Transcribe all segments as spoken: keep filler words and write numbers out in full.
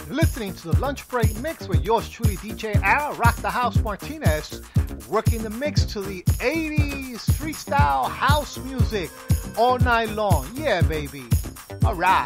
You're listening to the Lunch Break Mix with yours truly, D J Al, Rock the House Martinez, working the mix to the eighties freestyle house music all night long. Yeah, baby. All right.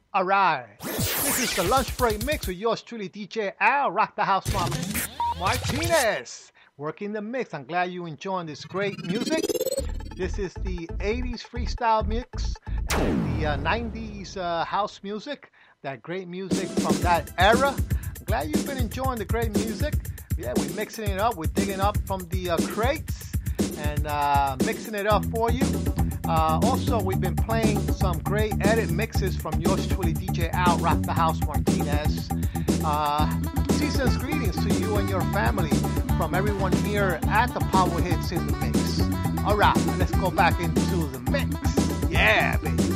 All right. This is the lunch break mix with yours truly, D J Al, Rock the House Martinez. Working the mix. I'm glad you enjoying this great music. This is the eighties freestyle mix and the uh, nineties uh, house music. That great music from that era. I'm glad you've been enjoying the great music. Yeah, we're mixing it up. We're digging up from the uh, crates and uh, mixing it up for you. Uh, also, we've been playing some great edit mixes from yours truly, D J Al, Rock the House Martinez. Uh, season's greetings to you and your family from everyone here at the Power Hits in the Mix. All right, let's go back into the mix. Yeah, baby.